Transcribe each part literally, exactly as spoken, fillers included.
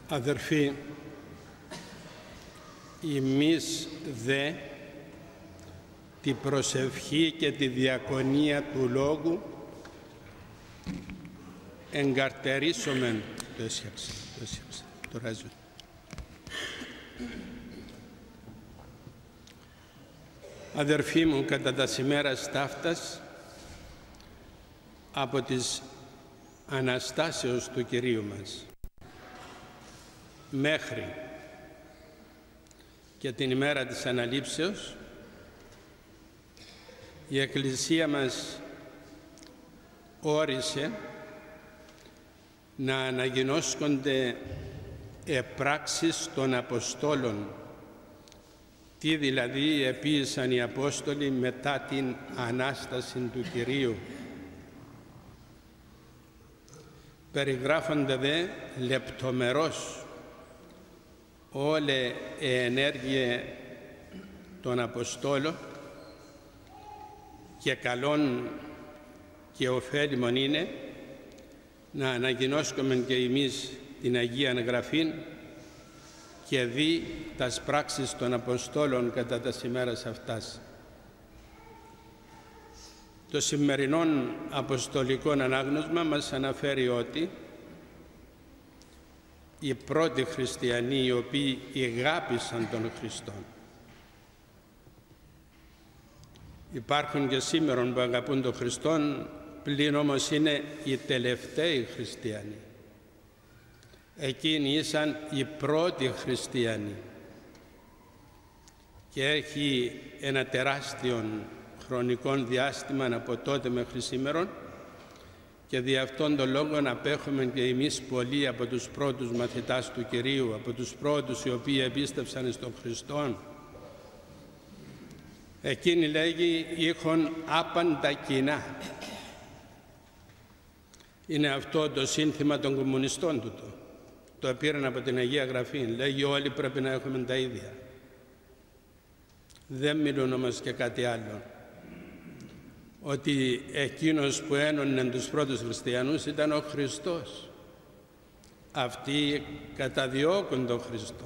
Αδερφοί, εμείς δε τη προσευχή και τη διακονία του Λόγου εγκαρτερίσομεν. Το έσχεψε, το έσχεψε, το ράζω. Αδερφοί μου, κατά τα σημέρας ταύτας, από τις Αναστάσεως του Κυρίου μας μέχρι και την ημέρα της Αναλήψεως, η Εκκλησία μας όρισε να αναγινώσκονται επράξεις των Αποστόλων, τι δηλαδή επίησαν οι Απόστολοι μετά την Ανάσταση του Κυρίου. Περιγράφονται δε λεπτομερώς όλη η ενέργεια των Αποστόλων και καλόν και ωφέλιμον είναι να αναγινώσκουμε και εμείς την Αγία Γραφήν και δει τας πράξεις των Αποστόλων κατά τα ημέρας αυτάς. Το σημερινό αποστολικό ανάγνωσμα μας αναφέρει ότι οι πρώτοι χριστιανοί οι οποίοι αγάπησαν τον Χριστό, υπάρχουν και σήμερα που αγαπούν τον Χριστόν, πλην όμως είναι οι τελευταίοι χριστιανοί. Εκείνοι ήσαν οι πρώτοι χριστιανοί και έχει ένα τεράστιο χρονικό διάστημα από τότε μέχρι σήμερα και δι' αυτόν τον λόγο να απέχουμε και εμείς πολλοί από τους πρώτους μαθητάς του Κυρίου, από τους πρώτους οι οποίοι επίστευσαν στον Χριστόν. Εκείνοι, λέγει, είχαν άπαντα κοινά. Είναι αυτό το σύνθημα των κομμουνιστών του. Το, το πήραν από την Αγία Γραφή. Λέγει όλοι πρέπει να έχουμε τα ίδια. Δεν μιλούν όμως και κάτι άλλο. Ότι εκείνος που ένωνε τους πρώτους χριστιανούς ήταν ο Χριστός. Αυτοί καταδιώκουν τον Χριστό.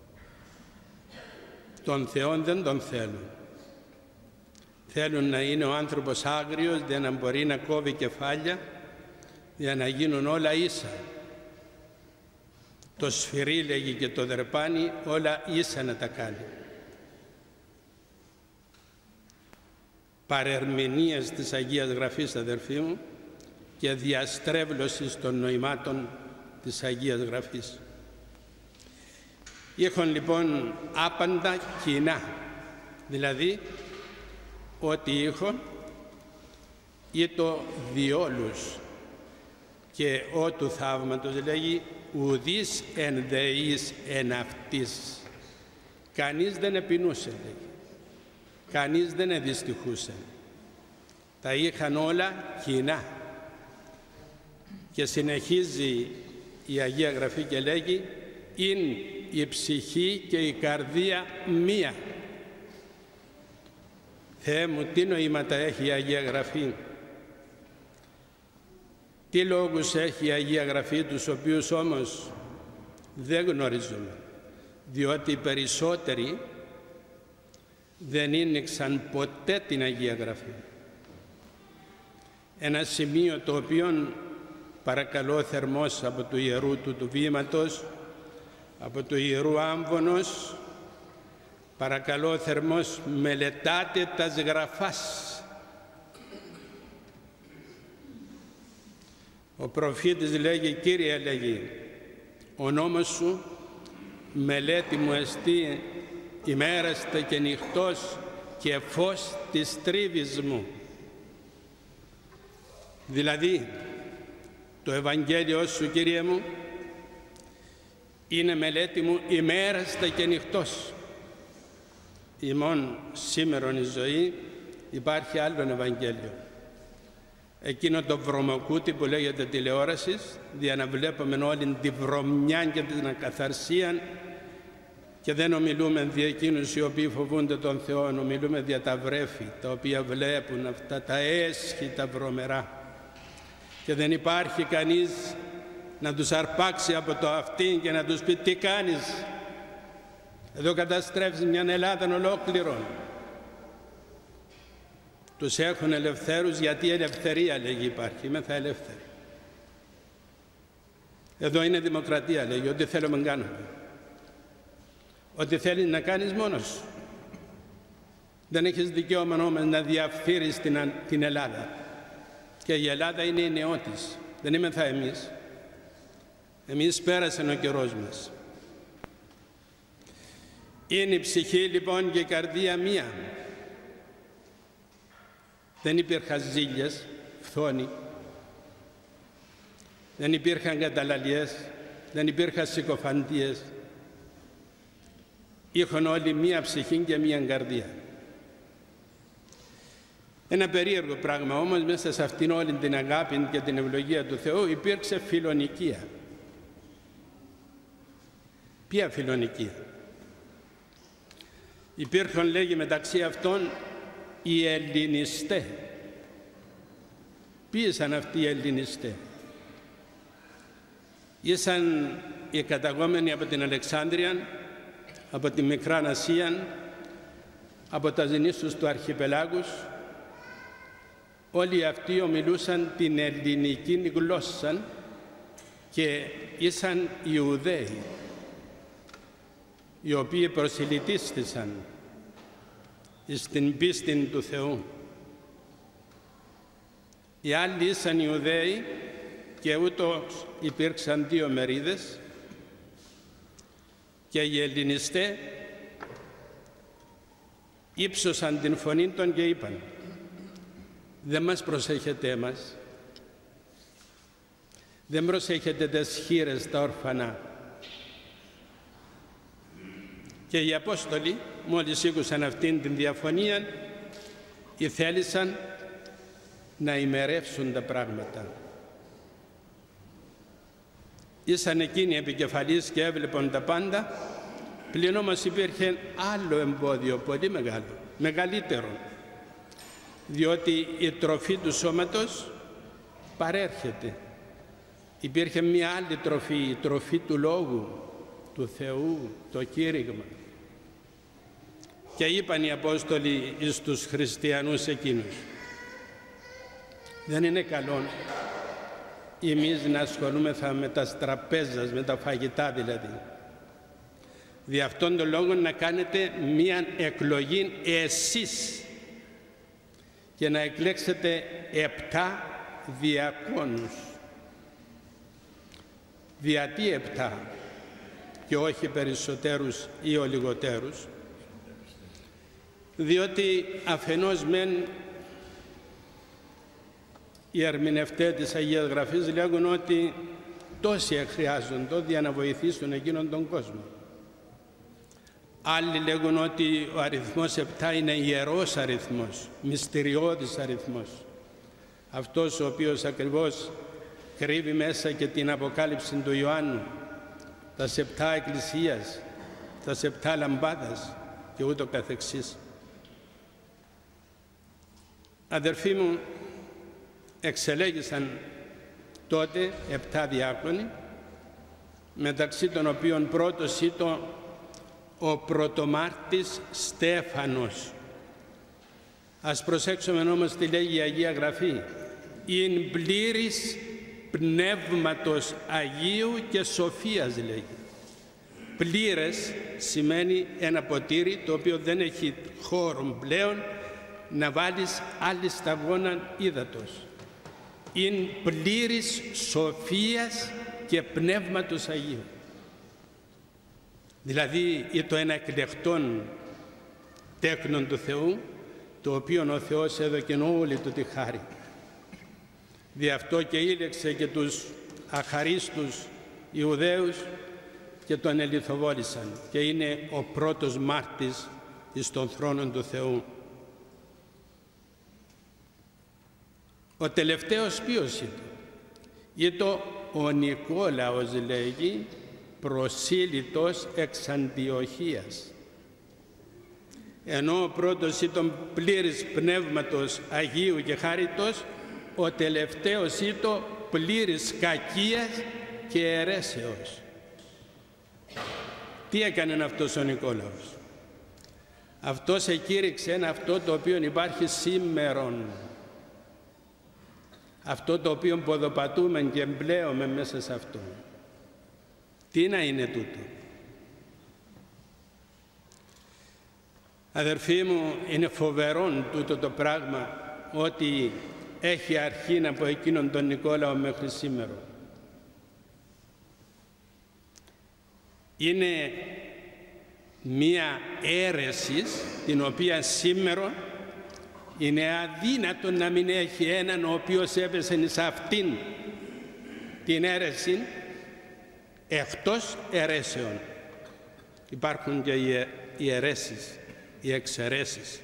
Τον Θεόν δεν τον θέλουν. Θέλουν να είναι ο άνθρωπος άγριος για να μπορεί να κόβει κεφάλια, για να γίνουν όλα ίσα. Το σφυρί, λέγει, και το δερπάνι όλα ίσα να τα κάνει. Παρερμηνίας της Αγίας Γραφής, αδερφοί μου, και διαστρέβλωσης των νοημάτων της Αγίας Γραφής. Είχαν λοιπόν άπαντα κοινά, δηλαδή ότι είχαν ή το διόλους και ό του θαύματος, λέγει, ουδείς εν δεείς εν αυτής. Κανείς δεν επεινούσε, λέγει. Κανείς δεν εδυστυχούσε. Τα είχαν όλα κοινά. Και συνεχίζει η Αγία Γραφή και λέγει, «Ειν η ψυχή και η καρδία μία». Θεέ μου, τι νοήματα έχει η Αγία Γραφή. Τι λόγους έχει η Αγία Γραφή, τους οποίους όμως δεν γνωρίζουμε. Διότι οι περισσότεροι δεν ίνιξαν ποτέ την Αγία Γραφή. Ένα σημείο το οποίο παρακαλώ θερμός από του Ιερού του του Βήματος, από του Ιερού Άμβονος, παρακαλώ θερμός, μελετάτε τας Γραφάς. Ο προφήτης λέγει, Κύριε, λέγει, ο νόμος σου μελέτη μου εστί ημέραστε και νυχτός και φως της τρίβης μου. Δηλαδή, το Ευαγγέλιο σου, Κύριε μου, είναι μελέτη μου ημέραστε και νυχτός. Ημών σήμερον η ζωή υπάρχει άλλον Ευαγγέλιο. Εκείνο το βρωμοκούτι που λέγεται τηλεόραση, για να βλέπουμε όλη τη βρωμιά και την ακαθαρσία, και δεν ομιλούμε δια εκείνους οι οποίοι φοβούνται τον Θεό, ομιλούμε δια τα βρέφη, τα οποία βλέπουν αυτά τα έσχη τα βρωμερά. Και δεν υπάρχει κανείς να τους αρπάξει από το αυτί και να τους πει τι κάνεις. Εδώ καταστρέφεις μια Ελλάδα ολόκληρο. Τους έχουν ελευθέρους γιατί η ελευθερία, λέγει, υπάρχει. Είμαι θα ελεύθερη. Εδώ είναι δημοκρατία, λέγει, ό,τι θέλουμε κάνουμε. Ό,τι θέλεις να κάνεις μόνος σου. Δεν έχεις δικαίωμα όμως να διαφθείρεις την, την Ελλάδα. Και η Ελλάδα είναι η νεότης. Δεν είμαι θα εμείς. Εμείς πέρασε ο καιρός μας. Είναι η ψυχή λοιπόν και η καρδία μία. Δεν υπήρχαν ζήλιες, φθόνοι. Δεν υπήρχαν καταλαλιές. Δεν υπήρχαν συκοφαντίες. Είχαν όλοι μία ψυχή και μία καρδία. Ένα περίεργο πράγμα όμως, μέσα σε αυτήν όλη την αγάπη και την ευλογία του Θεού υπήρξε φιλονικία. Ποια φιλονικία? Υπήρχαν, λέγει, μεταξύ αυτών οι Ελληνιστές. Ποιοι ήσαν αυτοί οι Ελληνιστές? Ήσαν οι καταγόμενοι από την Αλεξάνδρεια, από τη Μικρά Ασία, από τα νήσους του Αρχιπελάγους. Όλοι αυτοί ομιλούσαν την ελληνική γλώσσα και ήσαν Ιουδαίοι, οι οποίοι προσιλητίστησαν στην πίστη του Θεού. Οι άλλοι ήσαν Ιουδαίοι και ούτως υπήρξαν δύο μερίδες, και οι Ελληνιστές ύψωσαν την φωνή των και είπαν: δεν μας προσέχετε εμάς, δεν προσέχετε τις χήρες, τα όρφανα. Και οι Απόστολοι, μόλις ήκουσαν αυτήν την διαφωνία, ηθέλησαν να ημερεύσουν τα πράγματα. Ήσαν εκείνοι επικεφαλής και έβλεπαν τα πάντα, πλην όμως υπήρχε άλλο εμπόδιο, πολύ μεγάλο, μεγαλύτερο, διότι η τροφή του σώματος παρέρχεται. Υπήρχε μια άλλη τροφή, η τροφή του Λόγου, του Θεού, το κήρυγμα. Και είπαν οι Απόστολοι εις τους χριστιανούς εκείνους: δεν είναι καλό εμείς να ασχολούμεθα με τα τραπέζας, με τα φαγητά δηλαδή. Δι' αυτόν τον λόγο να κάνετε μία εκλογή εσείς και να εκλέξετε επτά διακόνους. Γιατί επτά και όχι περισσότερους ή ο λιγότερους? Διότι αφενός μεν οι ερμηνευτές της Αγίας Γραφής λέγουν ότι τόσοι χρειάζονται για να βοηθήσουν εκείνον τον κόσμο. Άλλοι λέγουν ότι ο αριθμός επτά είναι ιερός αριθμός, μυστηριώδης αριθμός. Αυτός ο οποίος ακριβώς κρύβει μέσα και την αποκάλυψη του Ιωάννου, τα επτά εκκλησίας, τα επτά λαμπάδας και ούτω καθεξής. Αδερφοί μου, εξελέγησαν τότε επτά διάκονοι, μεταξύ των οποίων πρώτος ήταν ο πρωτομάρτης Στέφανος. Ας προσέξουμε όμως τι λέγει η Αγία Γραφή: «Ειν πλήρης πνεύματος Αγίου και σοφίας», λέγει. Πλήρες σημαίνει ένα ποτήρι το οποίο δεν έχει χώρο πλέον να βάλεις άλλη σταγόνα ύδατος. Είναι πλήρης σοφίας και πνεύματος Αγίου. Δηλαδή είναι το ένα εκλεκτόν τέκνον του Θεού, το οποίο ο Θεός έδωκε όλη του τη χάρη. Δι' αυτό και ήλεξε και τους αχαρίστους Ιουδαίους και τον ελιθοβόλησαν, και είναι ο πρώτος μάρτης εις τον θρόνο του Θεού. Ο τελευταίος ποιος ήταν? Ήταν ο Νικόλαος, λέγει, προσήλυτος εξ Αντιοχίας. Ενώ ο πρώτος ήταν πλήρης πνεύματος Αγίου και χάριτος, ο τελευταίος ήταν πλήρης κακίας και αιρέσεως. Τι έκανε αυτός ο Νικόλαος? Αυτός εκήρυξε αυτό το οποίο υπάρχει σήμερον. Αυτό το οποίο ποδοπατούμε και εμπλέουμε μέσα σε αυτό. Τι να είναι τούτο? Αδερφοί μου, είναι φοβερόν τούτο το πράγμα, ότι έχει αρχή από εκείνον τον Νικόλαο μέχρι σήμερα. Είναι μία αίρεση την οποία σήμερα είναι αδύνατο να μην έχει έναν ο οποίος έπεσε σε αυτήν την αίρεση εκτός αιρέσεων. Υπάρχουν και οι αιρέσεις, οι εξαιρέσεις.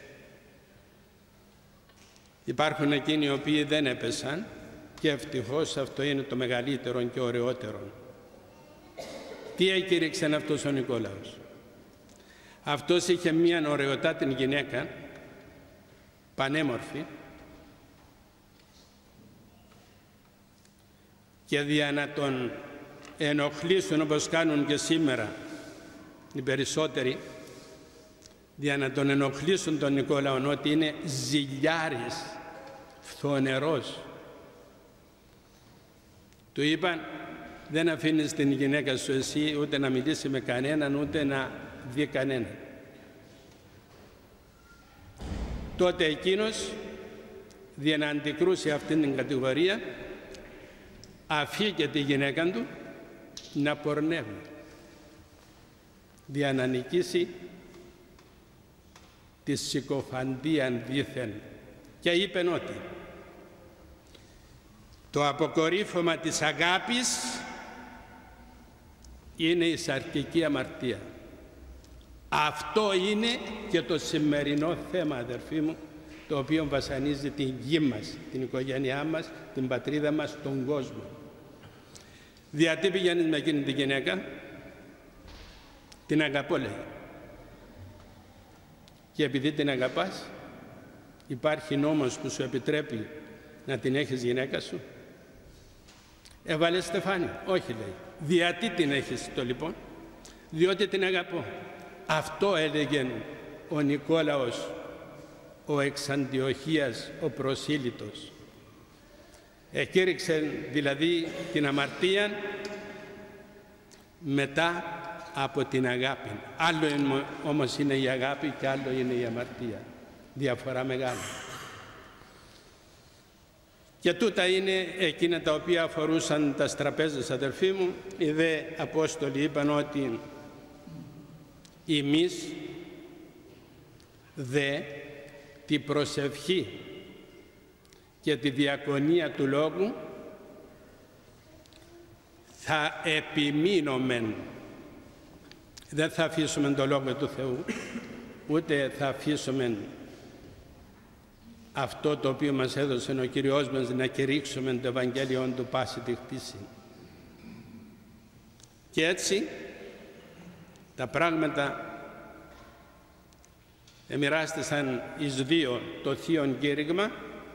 Υπάρχουν εκείνοι οι οποίοι δεν έπεσαν και ευτυχώς αυτό είναι το μεγαλύτερο και ωραιότερο. Τι έκηρυξε αυτός ο Νικόλαος? Αυτός είχε μία ωραιοτάτη γυναίκα, πανέμορφη, και δια να τον ενοχλήσουν όπως κάνουν και σήμερα οι περισσότεροι, για να τον ενοχλήσουν τον Νικόλαο ότι είναι ζηλιάρης, φθονερός, του είπαν δεν αφήνεις την γυναίκα σου εσύ ούτε να μιλήσει με κανέναν ούτε να δει κανέναν. Τότε εκείνος, για να αντικρούσει αυτήν την κατηγορία, αφήκε τη γυναίκα του να πορνεύει, για να νικήσει τη συκοφαντίαν δήθεν, και είπεν ότι το αποκορύφωμα της αγάπης είναι η σαρκική αμαρτία. Αυτό είναι και το σημερινό θέμα, αδερφοί μου, το οποίο βασανίζει την γη μας, την οικογένειά μας, την πατρίδα μας, τον κόσμο. Γιατί πηγαίνεις με εκείνη την γυναίκα? Την αγαπώ, λέει. Και επειδή την αγαπάς, υπάρχει νόμος που σου επιτρέπει να την έχεις γυναίκα σου? Έβαλε στεφάνι. Όχι, λέει. Γιατί την έχεις το λοιπόν? Διότι την αγαπώ. Αυτό έλεγε ο Νικόλαος, ο εξ Αντιοχίας, ο προσήλυτος. Εκήρυξε δηλαδή την αμαρτία μετά από την αγάπη. Άλλο είναι, όμως είναι η αγάπη και άλλο είναι η αμαρτία. Διαφορά μεγάλη. Και τούτα είναι εκείνα τα οποία αφορούσαν τα τραπέζες, αδερφοί μου. Οι δε Απόστολοι είπαν ότι εμείς δε τη προσευχή και τη διακονία του Λόγου θα επιμείνομεν. Δεν θα αφήσουμε το Λόγο του Θεού, ούτε θα αφήσουμε αυτό το οποίο μας έδωσε ο Κύριος μας, να κηρύξουμε το Ευαγγέλιο του πάση τη χτίση. Και έτσι τα πράγματα εμοιράστησαν εις δύο το θείον κήρυγμα,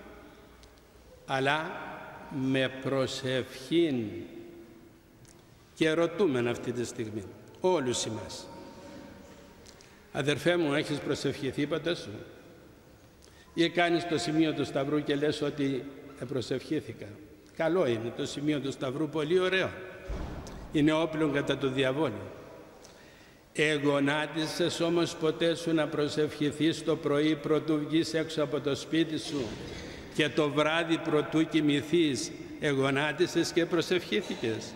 αλλά με προσευχήν. Και ρωτούμεν αυτή τη στιγμή όλους εμάς, αδερφέ μου, έχεις προσευχηθεί ποτέ σου? Ή κάνεις το σημείο του Σταυρού και λες ότι προσευχήθηκα? Καλό είναι το σημείο του Σταυρού, πολύ ωραίο. Είναι όπλο κατά το διαβόλιο. Εγονάτισες όμως ποτέ σου να προσευχηθείς το πρωί πρωτού βγεις έξω από το σπίτι σου και το βράδυ πρωτού κοιμηθείς? Εγονάτισες και προσευχήθηκες?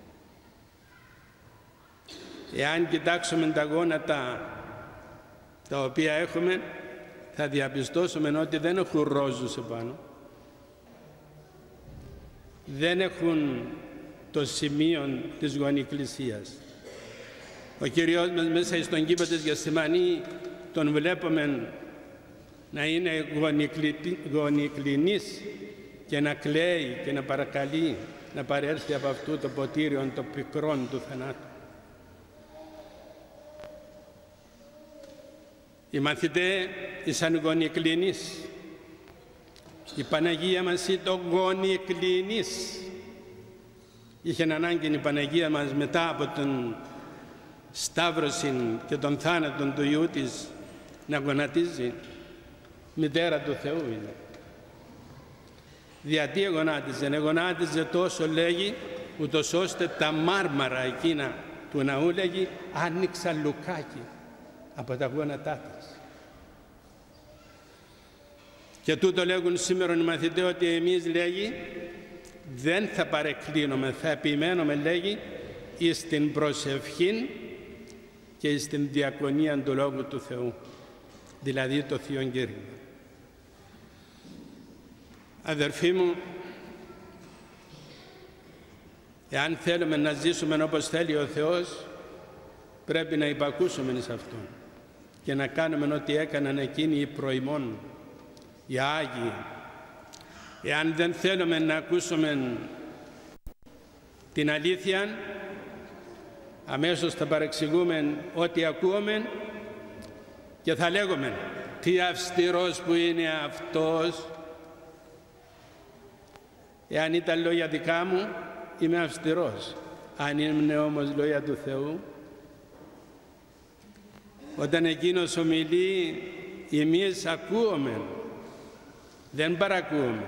Εάν κοιτάξουμε τα γόνατα τα οποία έχουμε, θα διαπιστώσουμε ότι δεν έχουν ρόζους επάνω. Δεν έχουν το σημείο της γονικλησίας. Ο Κύριος μας μέσα στον κήπο της Γεσημανή τον βλέπουμε να είναι γονικλινής και να κλαίει και να παρακαλεί να παρέλθει από αυτού το ποτήριο το πικρόν του θανάτου. Οι μαθητές ήσαν γονικλινείς. Η Παναγία μας ήταν γονικλινής. είχε ανάγκη η Παναγία μας μετά από τον σταύρωση και τον θάνατο του Υιού της να γονατίζει. Μητέρα του Θεού είναι. Γιατί εγωνάτιζε? Εγωνάτιζε τόσο, λέγει, ούτως ώστε τα μάρμαρα εκείνα του ναού, λέγει, άνοιξαν λουκάκι από τα γόνατά της. Και τούτο λέγουν σήμερα οι μαθητές, ότι εμείς, λέγει, δεν θα παρεκκλίνουμε, θα επιμένουμε, λέγει, εις την προσευχή και εις την διακονία του Λόγου του Θεού, δηλαδή το Θείο Κήρυγμα. Αδερφοί μου, εάν θέλουμε να ζήσουμε όπως θέλει ο Θεός, πρέπει να υπακούσουμε σε Αυτόν και να κάνουμε ό,τι έκαναν εκείνοι οι προημών, οι Άγιοι. Εάν δεν θέλουμε να ακούσουμε την αλήθεια, αμέσως θα παρεξηγούμε ό,τι ακούμε και θα λέγουμε, τι αυστηρός που είναι αυτός. Εάν ήταν λόγια δικά μου, είμαι αυστηρός. Αν είναι όμως λόγια του Θεού, όταν εκείνος ομιλεί, εμείς ακούμε, δεν παρακούμε.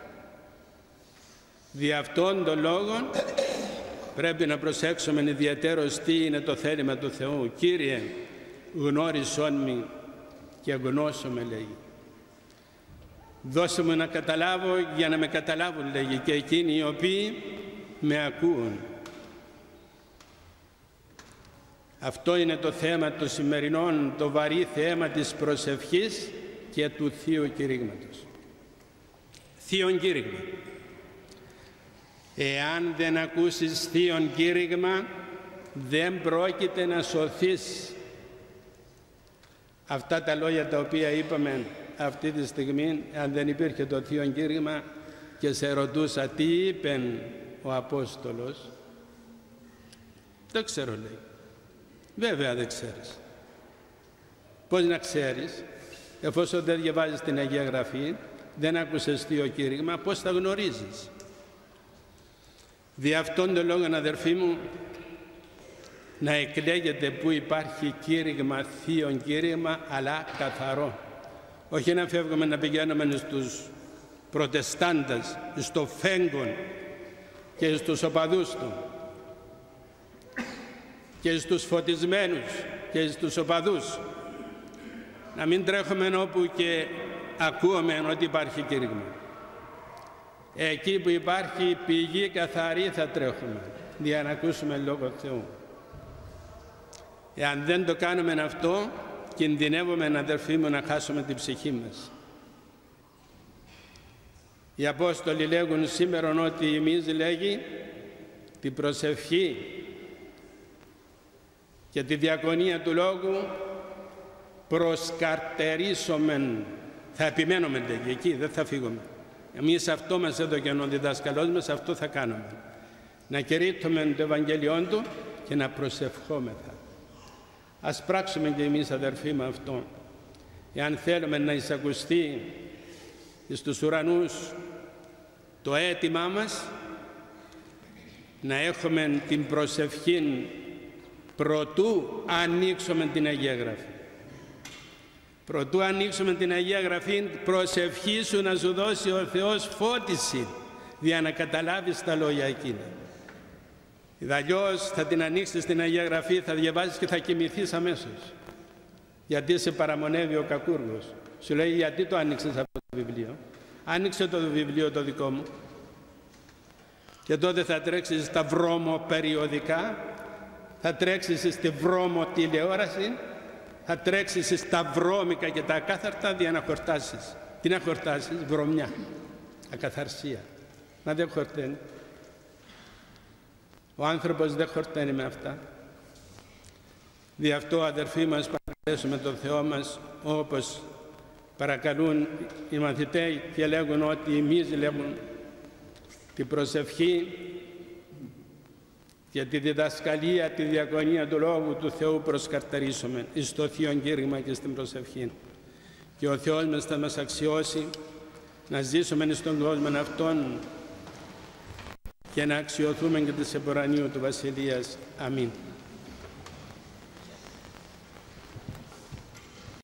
Δι' αυτόν τον λόγο πρέπει να προσέξουμε ιδιαίτερος τι είναι το θέλημα του Θεού. Κύριε, γνώρισόν με και γνώσω με, λέγει. Δώσε μου να καταλάβω για να με καταλάβουν, λέγει, και εκείνοι οι οποίοι με ακούουν. Αυτό είναι το θέμα το σημερινό, το βαρύ θέμα της προσευχής και του Θείου Κηρύγματος. Θείον Κήρυγμα. Εάν δεν ακούσεις Θείον Κήρυγμα, δεν πρόκειται να σωθείς. Αυτά τα λόγια τα οποία είπαμε αυτή τη στιγμή, αν δεν υπήρχε το Θείον Κήρυγμα και σε ρωτούσα τι είπε ο Απόστολος, δεν ξέρω, λέει. Βέβαια δεν ξέρεις. Πώς να ξέρεις, εφόσον δεν διαβάζεις την Αγία Γραφή, δεν άκουσες Θείο Κήρυγμα, πώς θα γνωρίζεις? Δι' αυτόν τον λόγο, αδερφοί μου, να εκλέγεται που υπάρχει κήρυγμα, Θείον Κήρυγμα, αλλά καθαρό. Όχι να φεύγουμε να πηγαίνουμε στους προτεστάντες, στο φέγγον και στους οπαδούς του και στους φωτισμένους και στους οπαδούς. Να μην τρέχουμε όπου και ακούμε ότι υπάρχει κήρυγμα. Εκεί που υπάρχει πηγή καθαρή θα τρέχουμε για να ακούσουμε Λόγο Θεού. Εάν δεν το κάνουμε αυτό, κινδυνεύουμε, αδερφοί μου, να χάσουμε την ψυχή μας. Οι Απόστολοι λέγουν σήμερα ότι εμείς, λέγει, την προσευχή και τη διακονία του Λόγου προσκαρτερίσομεν. Θα επιμένουμε, λέγει, εκεί, δεν θα φύγουμε. Εμείς αυτό μας έδωκε ο διδάσκαλός μας, αυτό θα κάνουμε. Να κηρύττουμε το Ευαγγέλιόν Του και να προσευχόμεθα. Ας πράξουμε και εμείς, αδερφοί με αυτό. Εάν θέλουμε να εισακουστεί στους ουρανούς το αίτημά μας, να έχουμε την προσευχή προτού ανοίξουμε την Αγία Γραφή. Προτού ανοίξουμε την Αγία Γραφή, προσευχή σου να σου δώσει ο Θεός φώτιση, για να καταλάβεις τα λόγια εκείνα. Αλλιώς θα την ανοίξεις την Αγία Γραφή, θα διαβάζεις και θα κοιμηθείς αμέσως. Γιατί σε παραμονεύει ο κακούργος. Σου λέει, γιατί το άνοιξες αυτό το βιβλίο? Άνοιξε το βιβλίο το δικό μου. Και τότε θα τρέξεις στα βρώμοπεριοδικά, θα τρέξεις στη βρώμοτηλεόραση, θα τρέξεις στα βρώμικα και τα ακάθαρτα για να χορτάσεις. Τι να χορτάσεις? Βρωμιά, ακαθαρσία. Να δεν χορταίνει. Ο άνθρωπος δεν χορταίνει με αυτά. Δι' αυτό, αδερφοί μας, παρακαλέσουμε τον Θεό μας, όπως παρακαλούν οι μαθητές και λέγουν ότι εμείς, λέγουν, την προσευχή και τη διδασκαλία, τη διακονία του Λόγου του Θεού προσκαρτερίσουμε εις το Θείον Κήρυγμα και στην προσευχή. Και ο Θεός μας θα μας αξιώσει να ζήσουμε στον κόσμο αυτόν και να αξιοθούμε και της εμπορανίου του Βασιλείας. Αμήν.